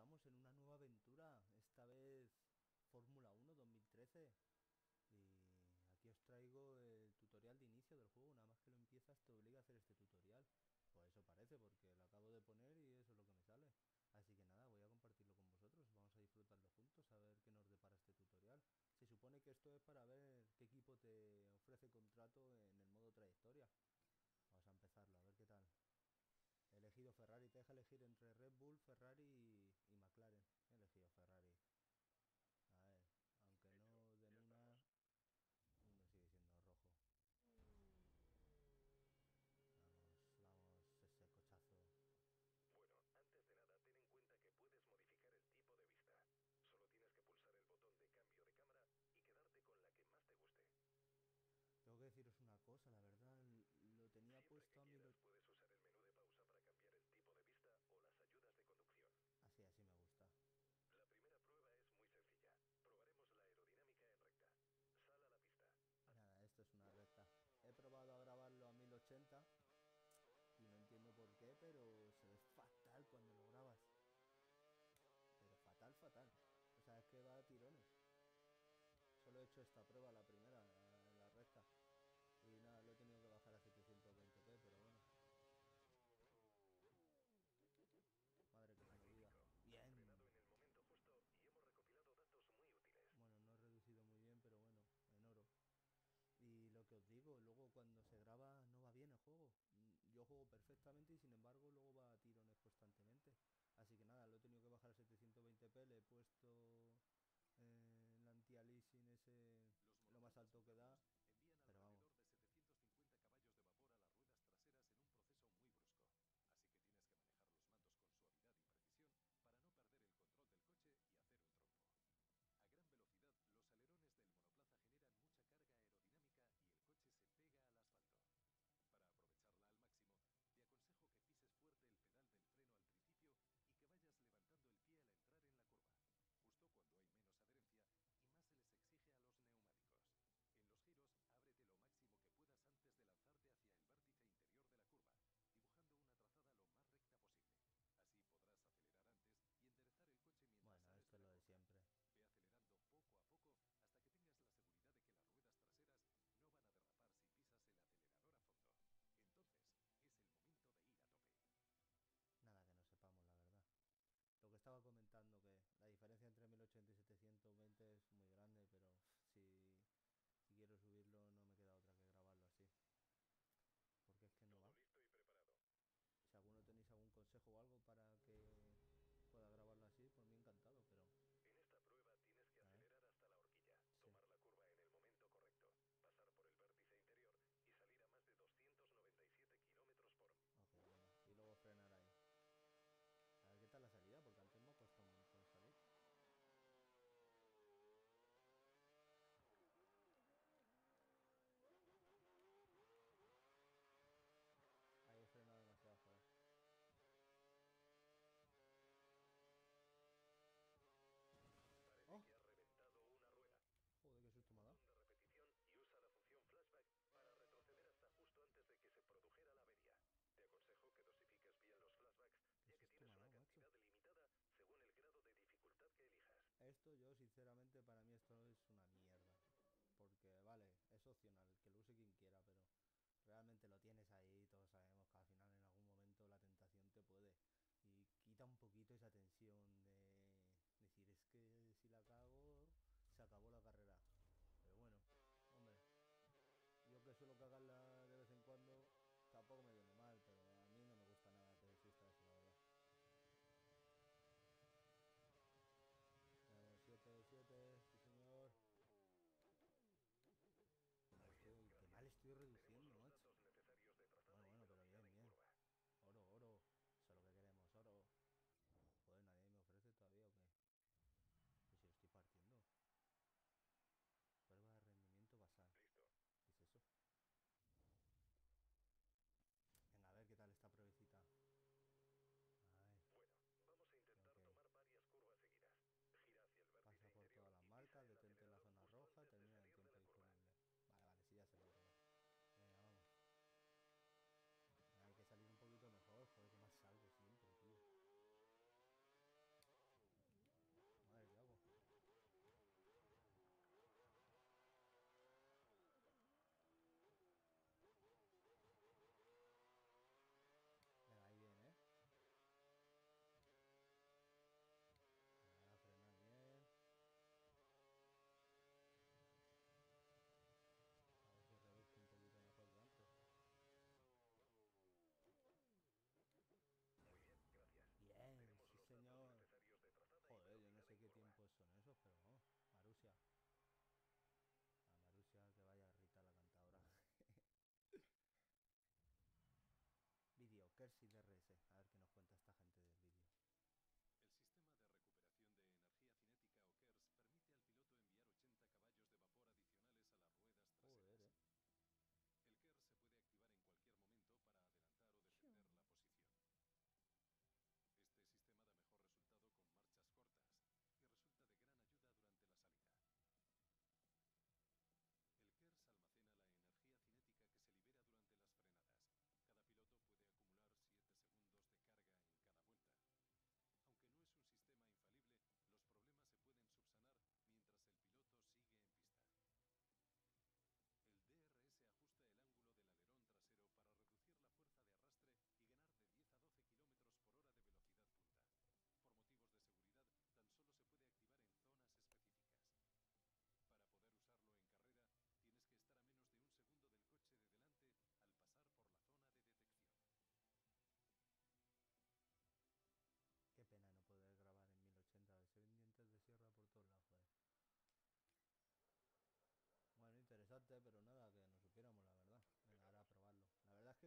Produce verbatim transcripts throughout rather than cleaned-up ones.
estamos en una nueva aventura, esta vez Fórmula uno dos mil trece. Y aquí os traigo el tutorial de inicio del juego, nada más que lo empiezas te obliga a hacer este tutorial. Pues eso parece, porque lo acabo de poner y eso es lo que me sale. Así que nada, voy a compartirlo con vosotros, vamos a disfrutarlo juntos, a ver qué nos depara este tutorial. Se supone que esto es para ver qué equipo te ofrece contrato en el modo trayectoria. Vamos a empezarlo, a ver qué tal. He elegido Ferrari, te deja elegir entre Red Bull, Ferrari y, y McLaren. He elegido Ferrari. A ver, aunque Hecho, no den ya una, estamos. uno sigue siendo rojo. Vamos, vamos, ese cochazo. Bueno, antes de nada, ten en cuenta que puedes modificar el tipo de vista. Solo tienes que pulsar el botón de cambio de cámara y quedarte con la que más te guste. Tengo que deciros una cosa, la verdad, lo tenía Siempre puesto que a mí... quieras, Lo... puedes usar el menú de pausa para cambiar el tipo de vista o las ayudas de conducción. Así, así me gusta. La primera prueba es muy sencilla. Probaremos la aerodinámica en recta. Sal a la pista. Nada, esto es una recta. He probado a grabarlo a mil ochenta y no entiendo por qué, pero se ve fatal cuando lo grabas. Pero fatal, fatal. O sea, es que va a tirones. Solo he hecho esta prueba, la primera, la, la recta. Y nada, lo he tenido que bajar a setecientos veinte p, pero bueno. Madre que se me olvida. Magnífico. Has Bien. frenado en el momento justo y hemos recopilado datos muy útiles. Bueno, no he reducido muy bien, pero bueno, en oro. Y lo que os digo, luego cuando se graba no va bien el juego. Mm, Yo juego perfectamente y sin embargo luego va a tirones constantemente. Así que nada, lo he tenido que bajar a setecientos veinte p, le he puesto eh, el anti-aliasing ese Los lo más monoplazas alto que da, modernos envían pero vamos. alrededor de setecientos cincuenta caballos de vapor a las ruedas traseras en un proceso muy brusco, así que tienes que manejar los mandos con suavidad y precisión para no perder el control del coche y hacer un trompo. A gran velocidad, los alerones del monoplaza generan mucha carga aerodinámica y el coche se pega al asfalto. Para aprovecharla al máximo, te aconsejo que pises fuerte el pedal del freno al principio y que vayas levantando el pie al entrar en la curva, justo cuando hay menos adherencia y más se les exige a los neumáticos. En los giros, ábrete lo máximo que puedas antes de lanzarte hacia el vértice interior de la curva, dibujando una trazada lo más recta posible. Así podrás acelerar antes y enderezar el coche mientras Bueno, sales esto de es la lo de curva. siempre. Ve acelerando poco a poco hasta que tengas la seguridad de que las ruedas traseras no van a derrapar si pisas el acelerador a fondo. Entonces, es el momento de ir a tope. Nada que no sepamos, la verdad. Lo que estaba comentando, que la diferencia entre mil ochenta y setecientos veinte es muy grande, pero uf, si, si quiero subirlo no me queda otra que grabarlo así. Porque es que no Todo va. listo y preparado. Si alguno tenéis algún consejo o algo para que pueda grabarlo así, por mí encantado, pero... En esta prueba tienes que A ver, acelerar hasta la horquilla, sí. tomar la curva en el momento correcto, pasar por el vértice interior y salir a más de doscientos noventa y siete kilómetros por... Ok, venga. Y luego frenar ahí. A ver qué tal la salida, porque antes me ha costado un montón salir. Ahí he frenado demasiado, joder. Parece ¡Oh! que has reventado una rueda. Joder, qué susto me ha dado. Botón de repetición y usa la función flashback para retroceder hasta justo antes de que se produjera la avería. Te aconsejo que dosifiques bien los flashbacks, Qué ya que susto me tienes ha una dado, macho. cantidad limitada según el grado de dificultad que elijas. Esto yo, sinceramente, para mí esto es una mierda. Porque, vale, es opcional, que lo use quien quiera, pero realmente lo tienes ahí, todos sabemos que al final en algún momento la tentación te puede. Y quita un poquito esa tensión de decir, es que si la cago, se acabó la carrera. Pero bueno, hombre, yo que suelo cagarla de vez en cuando, tampoco me viene mal, pero a mí no me gusta nada que exista eso, la verdad. Vamos, siete siete sí señor. Joder, Muy bien, estoy, qué mal gracias. estoy Tenemos reduciendo, los macho. datos necesarios de Bueno, trazada y bueno, pero velocidad bien, en bien. curva.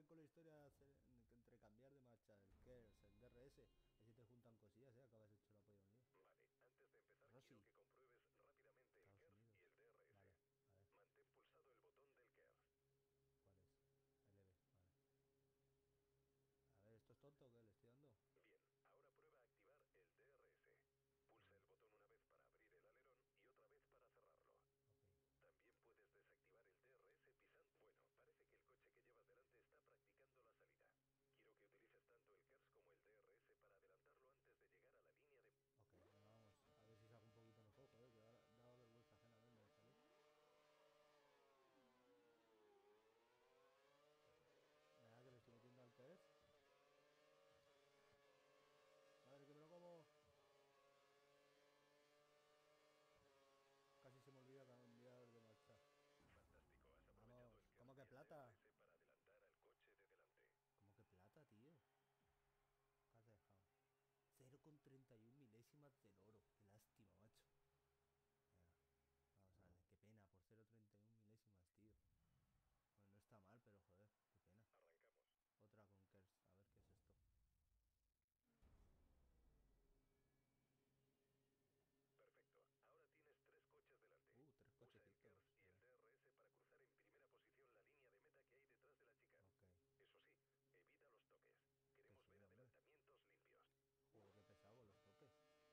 también con la historia hacer- entre cambiar de marcha el KERS, el D R S, así te juntan cosillas, ¿eh? Acabas hecho la polla un lío. Vale, antes de empezar quiero Rossi, que compruebes rápidamente el Estados KERS Unidos. y el D R S. Vale, a ver, Mantén pulsado el botón del KERS. ¿cuál es? L B, vale. A ver, ¿esto es tonto o qué le estoy dando? Bien, ahora prueba a activar el D R S. Pulsa el botón una vez para abrir el alerón y otra vez para cerrarlo. Ok. También puedes desactivar el D R S pisando. Bueno, parece que el coche que llevas delante está practicando la salida. Quiero que utilices tanto el KERS como el D R S para adelantarlo antes de llegar a la línea de... Ok, venga, vamos. A ver si saco un poquito mejor, joder, que da- daba vergüenza ajena verme de salir. Venga, que le estoy metiendo al KERS. Madre, que me lo como. Casi se me olvida cambiar de marcha. Fantástico, has aprovechado Vamos, el KERS ¿cómo y que el plata? D R S para adelantar al coche de delante. ¿Cómo que plata, tío? ¿Qué has dejado? cero coma treinta y uno milésimas del oro. Qué lástima, macho. Venga, vamos a darle. Qué pena, por cero coma treinta y uno milésimas, tío. Bueno, no está mal, pero joder, qué pena. Arrancamos. Otra con KERS, a ver qué es esto. Perfecto, ahora tienes tres coches delante. Uh, tres Usa el cochecitos, KERS y a el ver. D R S para cruzar en primera posición la línea de meta que hay detrás de la chica. Ok, Eso sí, evita los toques. que Queremos sí, ver hombre. adelantamientos limpios. Joder, qué pesado con los toques.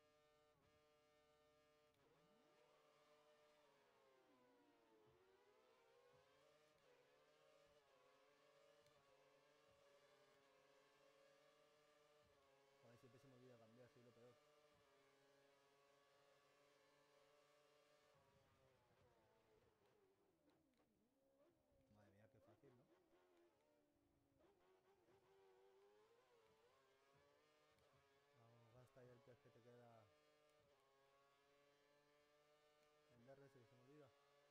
Joder, siempre se me olvida cambiar, soy lo peor. Madre mía, qué fácil, ¿no? Vamos, gasta ahí el pez que te queda. El D R S, que se me olvida.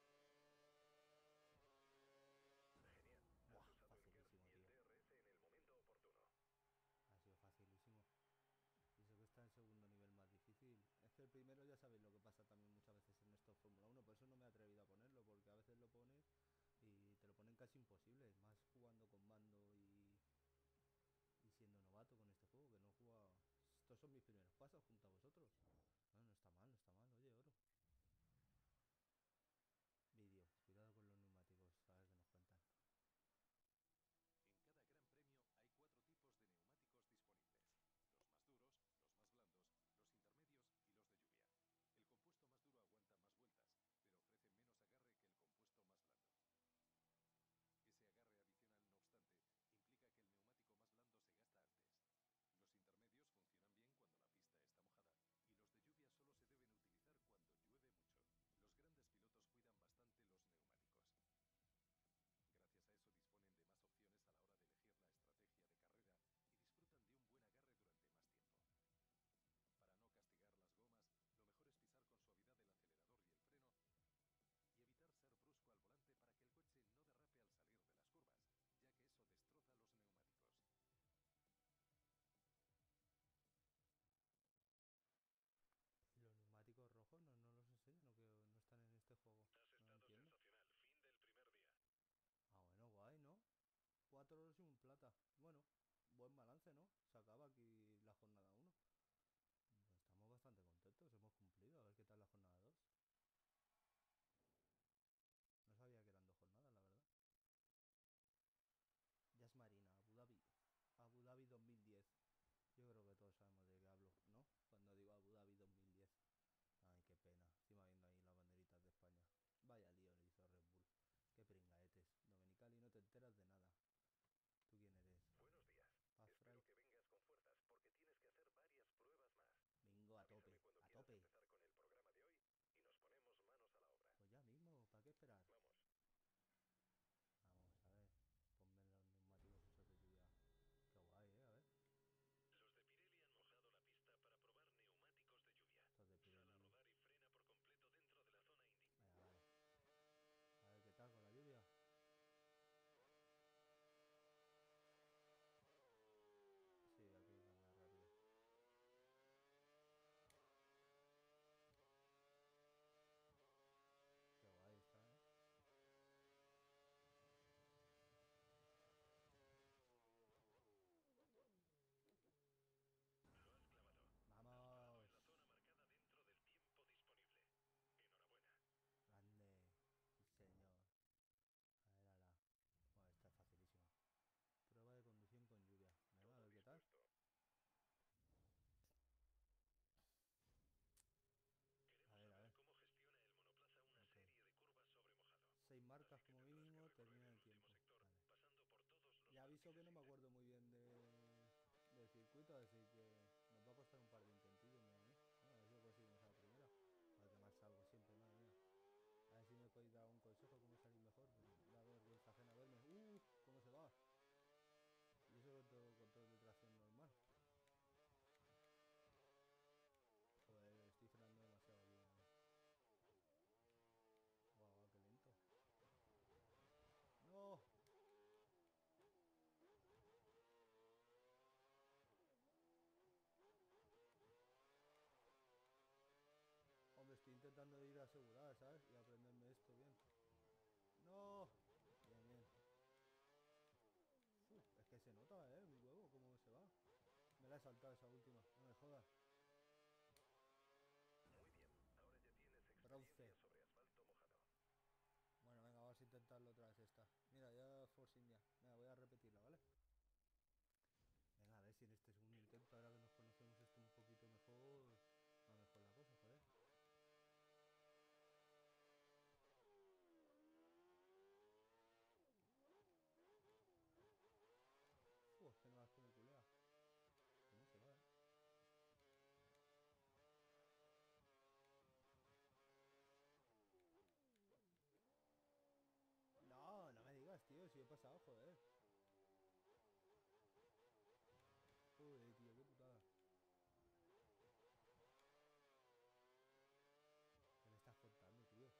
Genial, has Buah, usado el KERS facilísimo, y el tío. D R S en el momento oportuno. Ha sido facilísimo. Y eso que está en segundo nivel más difícil. Es que el primero ya sabéis lo que pasa también muchas veces en estos Fórmula uno. Por eso no me he atrevido a ponerlo. Porque a veces lo pones y te lo ponen casi imposible. Más jugando con mando y, y siendo novato con este juego. Que no he jugado. Estos son mis primeros pasos junto a vosotros. Bueno, no está mal, no está mal. Oye, oro. Vídeo. Cuidado con los neumáticos. A ver qué nos cuentan. En cada gran premio hay cuatro tipos de neumáticos disponibles. Los más duros, los más blandos, los intermedios y los de lluvia. El compuesto más duro aguanta más vueltas, pero ofrece menos agarre que el compuesto más blando. Ese agarre adicional, no obstante, implica que el neumático más blando se gasta antes. Los intermedios funcionan bien cuando la pista está mojada y los de lluvia solo se deben utilizar cuando llueve mucho. Los grandes pilotos cuidan bastante los neumáticos. Gracias a eso disponen de más opciones a la hora de elegir la estrategia de carrera y disfrutan de un buen agarre durante más tiempo. Para no castigar las gomas, lo mejor es pisar con suavidad el acelerador y el freno y evitar ser brusco al volante para que el coche no derrape al salir de las curvas, ya que eso destroza los neumáticos. ¿Y los neumáticos rojos no, no los enseñan o que no están en este juego? Has No lo estado entiendo. sensacional, fin del primer día. Ah, bueno, guay, ¿no? Cuatro oros y un plata. Bueno, buen balance, ¿no? Se acaba aquí la jornada uno. Estamos bastante contentos, hemos cumplido. A ver qué tal la jornada dos. No sabía que eran dos jornadas, la verdad. Jazz Marina, Abu Dhabi. Abu Dhabi dos mil diez. Yo creo que todos sabemos de qué hablo, ¿no? Cuando digo Abu Dhabi dos mil diez. Ay, qué pena. Encima viendo ahí las banderitas de España. Vaya lío le hizo Red Bull. Qué pringaetes. Dominicali, no te enteras de nada. ¿Tú quién eres? Buenos días. Paz Espero Fry. que vengas con fuerzas porque tienes que hacer varias pruebas más. Vengo a tope, Avísame cuando a quieras tope. empezar con el programa de hoy eso que no me acuerdo muy bien de, del circuito, así que nos va a costar un par de intentillos, mira a mí. Bueno, a ver si lo conseguimos a la primera. Joder, que mal salgo siempre, madre mía. A ver si me podéis dar un consejo cómo salir mejor, porque da vergüenza ajena verme. ¡Uh! ¿Cómo se va? Y eso con todo control de tracción normal. Joder, estoy frenando demasiado aquí, mira a mí. Guau, guau, qué lento. ¡No! Hombre, estoy intentando ir a asegurar, ¿sabes? Y aprenderme esto bien. ¡No! Bien, bien. Uf, es que se nota, ¿eh? Mi huevo, cómo se va. Me la he saltado esa última, no me jodas. Muy bien, ahora ya tienes Bronce. experiencia sobre asfalto mojado. Bueno, venga, vamos a intentarlo otra vez esta. Mira, ya Force India. Venga, voy a repetirla, ¿vale? Venga, a ver si en este segundo intento, ahora que nos conocemos esto un poquito mejor, va mejor la cosa, joder. Uf, que no vas como culea. ¿Cómo se va, eh? No, no me digas, tío, si he pasado, joder. Joder, tío, qué putada. ¿Qué me estás contando, tío?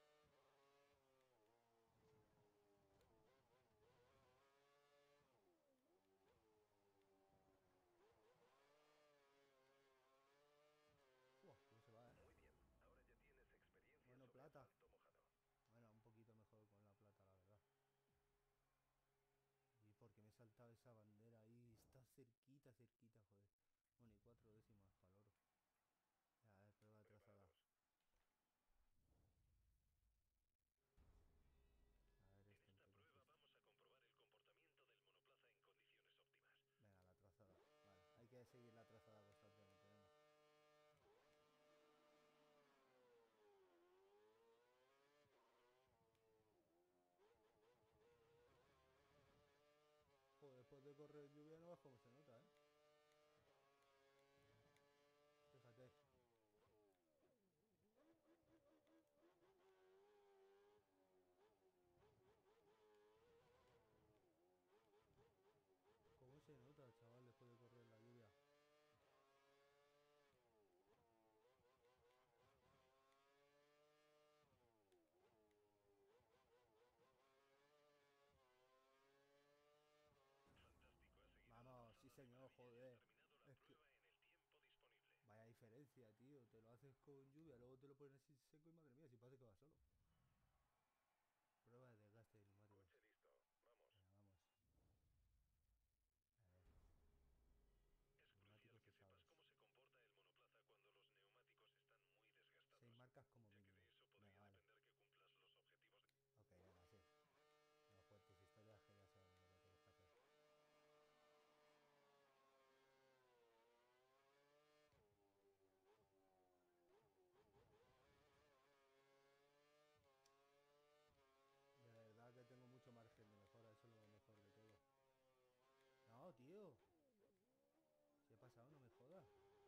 Uf, ¿cómo se va, eh? Muy bien, ahora ya tienes experiencia Bueno, sobre plata. asfalto mojado. Bueno, un poquito mejor con la plata, la verdad. ¿Y por qué me he saltado esa bandera ahí? Está cerquita, cerquita, joder. Bueno, y cuatro décimas para el oro. A ver, prueba de trazada. Preparados. A ver En este en esta qué prueba consiste. vamos a comprobar el comportamiento del monoplaza en condiciones óptimas. Venga, la trazada. Vale, hay que seguir la trazada constantemente, venga. Joder, después de correr en lluvia no ves cómo se nota, ¿eh? Fíjate. ¿Cómo se nota, chaval, después de correr en la lluvia? Fantástico, has seguido la Vamos, sí trazada de señor, maravilla y has joder. terminado la Es que... prueba en el tiempo disponible. Vaya diferencia, tío. Te lo haces con lluvia, luego te lo pones así seco y madre mía, si parece que va solo. Prueba de desgaste de neumáticos. Coche listo, vamos. Venga, vamos. A ver, Es crucial neumáticos que sepas usados. cómo se comporta el monoplaza cuando los neumáticos están muy Seis desgastados, marcas como ya que mínimo. de eso Venga, podría vale. depender que cumplas los objetivos de... Ok, venga, sí. No cuentes historias que ya sabemos lo que tienes que hacer. De verdad que tengo mucho margen de mejora, eso es lo mejor de todo. No, tío. Si he pasado, no me jodas.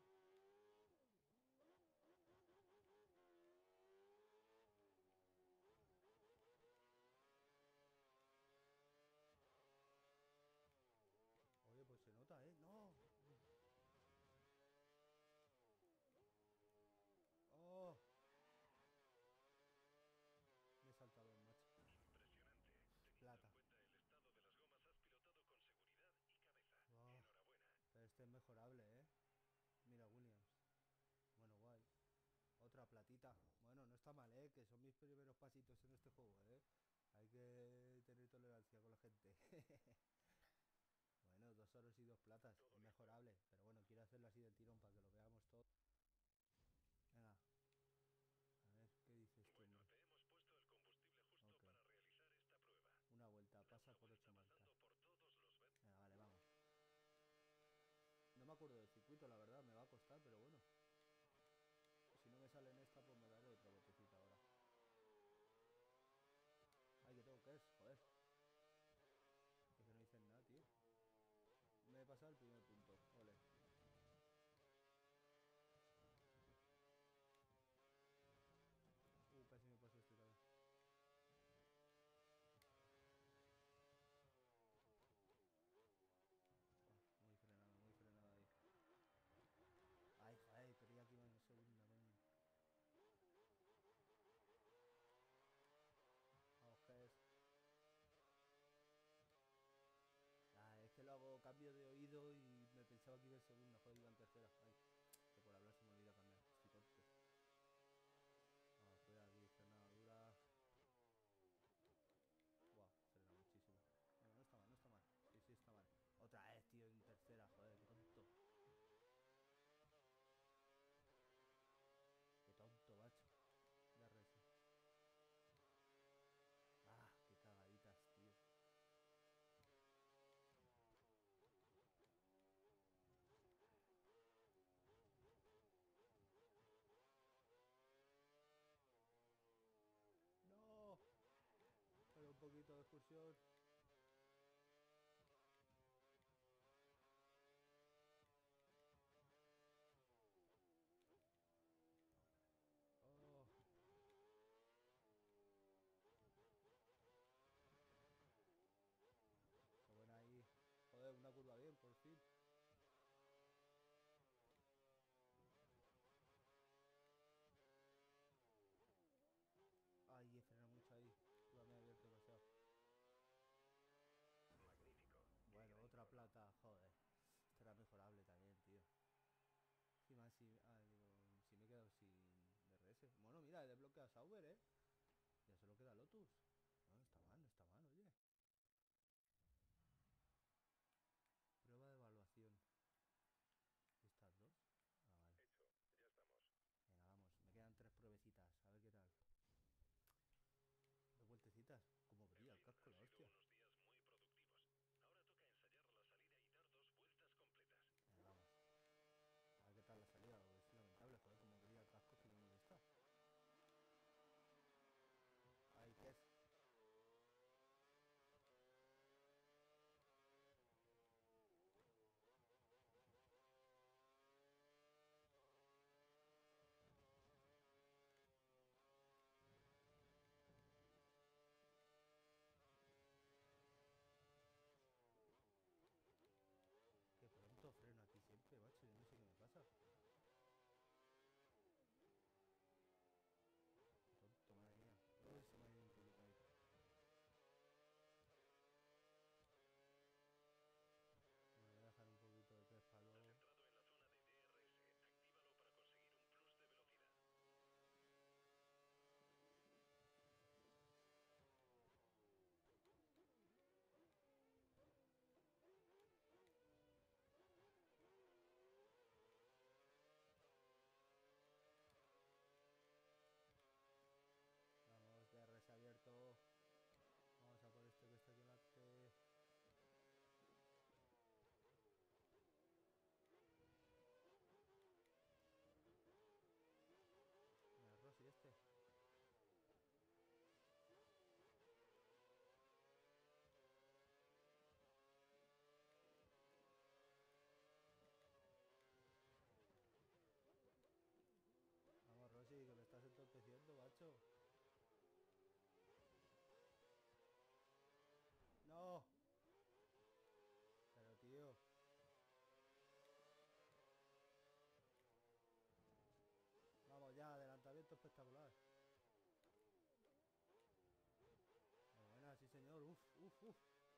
Oye, pues se nota, ¿eh? ¡No! Uf. ¡Oh! Me he saltado dos, macho. Impresionante. Teniendo en Plata. cuenta el estado de las gomas, has pilotado con seguridad y cabeza. Oh, Enhorabuena. pero este es mejorable, ¿eh? Mira, Williams. Bueno, guay. Otra platita. Bueno, no está mal, ¿eh? Que son mis primeros pasitos en este juego, ¿eh? Hay que tener tolerancia con la gente. Bueno, dos oros y dos platas. Todo Es listo. mejorable. Pero bueno, quiero hacerlo así del tirón para que lo veamos todo. Venga. A ver, ¿qué dice este Bueno, hombre? te hemos puesto el combustible justo Ok. para realizar esta prueba. Una vuelta. Da Pasa una por ocho vuelta marcas. pasando por todos los... Venga, vale, vamos. No me acuerdo del circuito, la verdad. Me va a costar, pero bueno. Si no me sale en esta, pues me daré otra vueltecita ahora. Ay, que tengo que es, joder. Es que no dicen nada, tío. pensaba que iba en segunda, joder, iba en tercera. Ay, que por hablar se me olvida cambiar. Estoy tonto. Vamos, cuidado aquí, frenada dura. Buah, frena muchísimo. Bueno, no está mal, no está mal. Sí, sí, está mal. Otra vez, tío, en tercera, joder, qué tonto. Qué tonto, macho. De R S. Ah, qué cagaditas, tío. No. Pero un poquito de excursión. Oh, qué buena ahí. Joder, una curva bien, por fin. Ay, he frenado mucho ahí. Iba me he abierto demasiado. Magnífico. Qué Bueno, gran otra crono. plata, joder. Esto era mejorable también, tío. Encima si... Ah, digo, si me he quedado sin D R S. Bueno, mira, he desbloqueado Sauber, ¿eh? Ya solo queda Lotus. No, no está mal, no está mal, oye. Prueba de evaluación. ¿Estas dos? Ah, vale. Hecho. Ya estamos. Venga, vamos. Me quedan tres pruebecitas. A ver qué tal. Tres vueltecitas. Como brilla el Evelyn, casco, han la sido hostia. unos días muy productivos. Ahora toca ensayar la salida y dar dos vueltas completas. Venga, vamos. A ver qué tal la salida. Porque es lamentable, joder. Como brilla el casco que me molesta. Ay, ¿qué es? Qué pronto freno aquí siempre, macho. Yo no sé qué me pasa. Qué tonto, madre mía. Uy, se me ha ido un poquito ahí. Bueno, voy a dejar un poquito de tres para Has luego. entrado en la zona de D R S. Actívalo para conseguir un plus de velocidad. Vamos, D R S abierto. Vamos a por este que está aquí delante. Mira, Rossi este. Vamos, Rossi, que me estás entorpeciendo, macho. ¡No! Pero, tío. Vamos ya, adelantamiento espectacular. Qué buena, sí señor. Uf, uf, uf.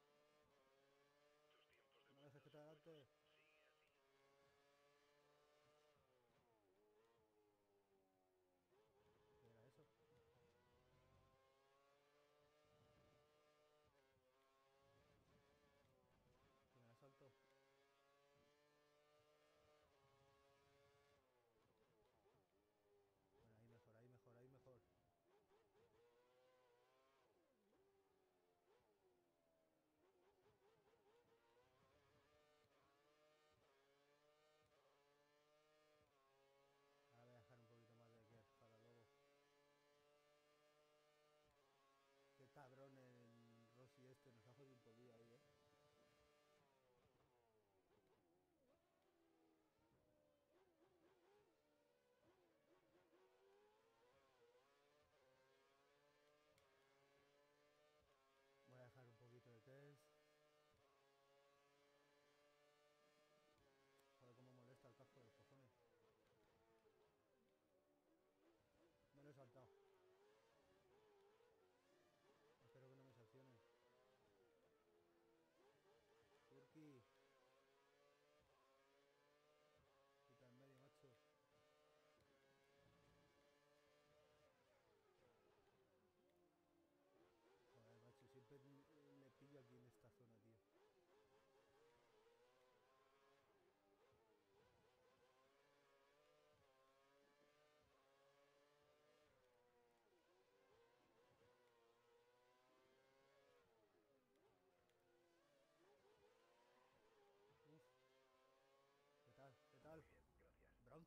Tus tiempos de No dejes vuelta que te son buenos. adelante. Sigue así. ¿Qué era eso? Primer asalto. Bueno, ahí mejor, ahí mejor, ahí mejor.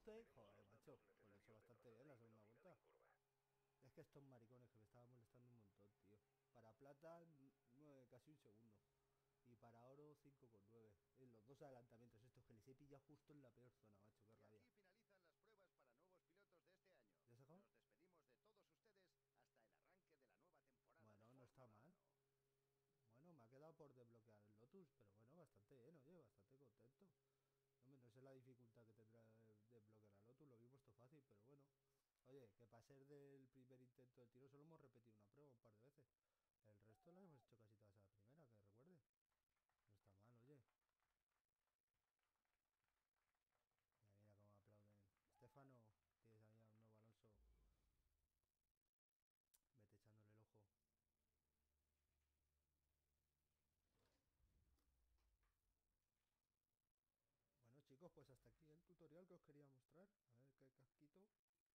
ajuste, joder, macho, pues lo he hecho bastante bien la segunda vuelta. Es que estos maricones que me estaban molestando un montón, tío. Para plata, nueve, casi un segundo. Y para oro, cinco coma nueve. En los dos adelantamientos estos que les he pillado justo en la peor zona, macho, qué Y rabia. aquí finalizan las pruebas para nuevos pilotos de este año. ¿Ya se acabó? Nos despedimos de todos ustedes hasta el arranque de la nueva temporada Bueno, de no está Fórmula mal. uno. Bueno, me ha quedado por desbloquear el Lotus, pero bueno, bastante bien, oye, bastante contento. No, no sé la dificultad que tendrá de desbloquear el Lotus, lo mismo esto fácil, pero bueno. Oye, que para ser del primer intento del tiro solo hemos repetido una prueba un par de veces. El resto lo hemos hecho casi todas a la primera, que recuerde. No está mal, oye. Mira, mira cómo aplauden. Estefano, tienes ahí a un nuevo Alonso. Vete echándole el ojo. Bueno chicos, pues hasta aquí el tutorial que os quería mostrar. A ver qué casquito.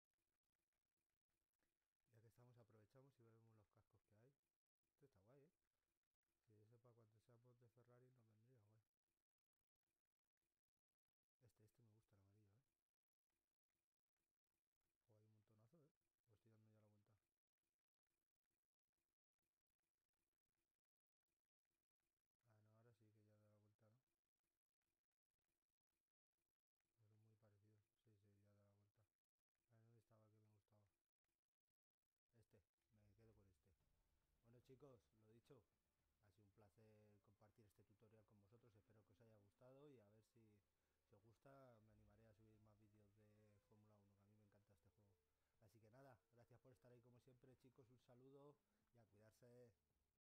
Ya que estamos aprovechamos y vemos los cascos que hay. Este está guay, ¿eh? Si eso para cuando seamos de Ferrari nos vendría guay. Este, este me gusta el amarillo, ¿eh? O hay un montonazo, ¿eh? Os estoy dando ya la vuelta. Ah, no, ahora sí que ya da la vuelta, ¿no? Pues son muy parecidos. Sí, sí, ya da la vuelta. A ver dónde estaba que me gustaba. Este, me quedo con este. Bueno chicos, lo dicho, ha sido un placer compartir este tutorial con vosotros, espero que os haya gustado y a ver si, si os gusta me animaré a subir más vídeos de Fórmula uno, que a mí me encanta este juego. Así que nada, gracias por estar ahí como siempre chicos, un saludo y a cuidarse.